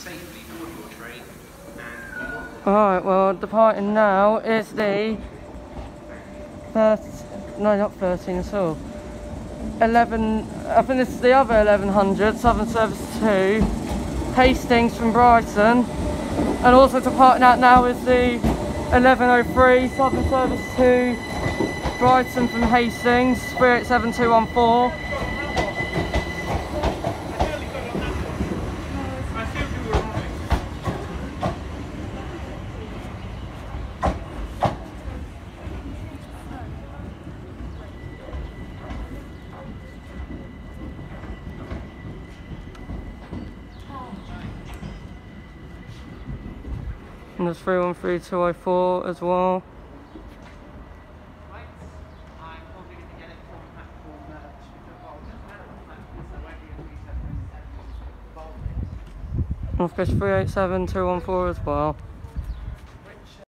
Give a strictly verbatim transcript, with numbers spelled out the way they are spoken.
safely for your train. And alright, well, departing now is the first, no, not thirteen at all. eleven, I think this is the other eleven hundred, Southern Service two, Hastings from Brighton. And also departing out now is the eleven oh three, Southern Service two, Brighton from Hastings, three eight seven two one four. And there's three one three two oh four as well. And of course three eight seven two one four as well.